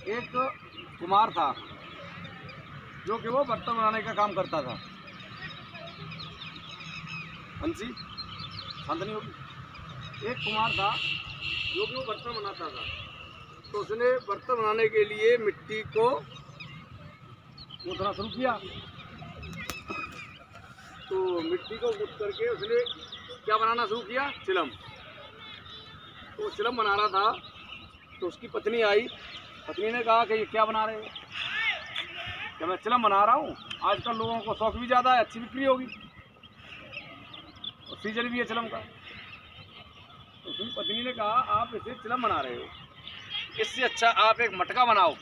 एक कुम्हार था जो कि वो बर्तन बनाने का काम करता था। हंसी शांत नहीं होगी। एक कुम्हार था जो कि वो बर्तन बनाता था, तो उसने बर्तन बनाने के लिए मिट्टी को गूंथना शुरू किया। तो मिट्टी को गूंथ करके उसने क्या बनाना शुरू किया? चिलम। तो चिलम बना रहा था, तो उसकी पत्नी आई। पत्नी ने कहा कि ये क्या बना रहे हो? कि मैं चिलम बना रहा हूँ। आजकल लोगों को शौक भी ज़्यादा है, अच्छी बिक्री होगी और सीजन भी है चिलम का। तो उसकी पत्नी ने कहा आप इसे चिलम बना रहे हो, इससे अच्छा आप एक मटका बनाओ।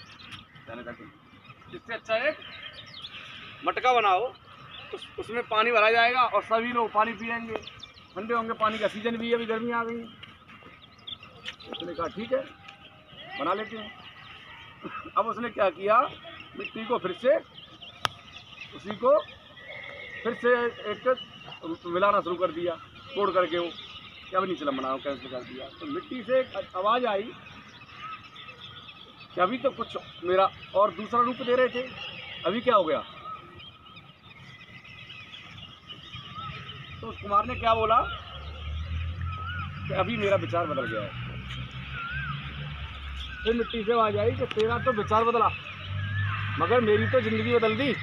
इससे अच्छा एक मटका बनाओ, उसमें पानी भरा जाएगा और सभी लोग पानी पिएंगे, ठंडे होंगे। पानी का सीजन भी है, अभी गर्मी आ गई है। उसने कहा ठीक है, बना लेते हैं। अब उसने क्या किया, मिट्टी को फिर से उसी को फिर से एक मिलाना शुरू कर दिया, तोड़ करके वो क्या भी नहीं चिलम बनाओ, कैंसिल कर दिया। तो मिट्टी से एक आवाज़ आई कि अभी तो कुछ मेरा और दूसरा रूप दे रहे थे, अभी क्या हो गया? तो उस कुमार ने क्या बोला कि अभी मेरा विचार बदल गया है। फिर मिट्टी से आवाज़ आई कि तेरा तो विचार बदला, मगर मेरी तो ज़िंदगी बदल दी।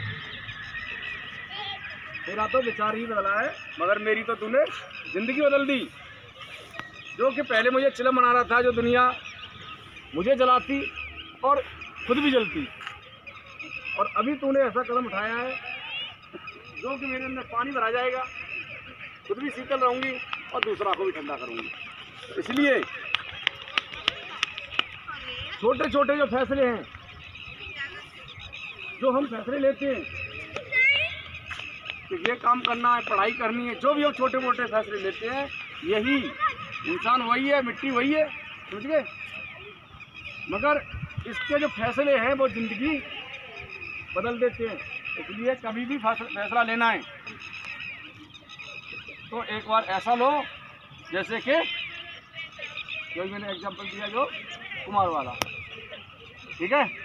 तेरा तो विचार ही बदला है, मगर मेरी तो तूने ज़िंदगी बदल दी। जो कि पहले मुझे चिलम बना रहा था, जो दुनिया मुझे जलाती और खुद भी जलती, और अभी तूने ऐसा कदम उठाया है जो कि मेरे अंदर पानी भरा जाएगा, खुद भी शीतल रहूँगी और दूसरा को भी ठंडा करूँगी। इसलिए छोटे छोटे जो फैसले हैं, जो हम फैसले लेते हैं कि ये काम करना है, पढ़ाई करनी है, जो भी हम छोटे मोटे फैसले लेते हैं, यही इंसान वही है, मिट्टी वही है, समझ गए? मगर इसके जो फैसले हैं वो ज़िंदगी बदल देते हैं। इसलिए कभी भी फैसला लेना है तो एक बार ऐसा लो जैसे कि जो मैंने एग्जाम्पल दिया, जो कुमार वाला, ठीक है।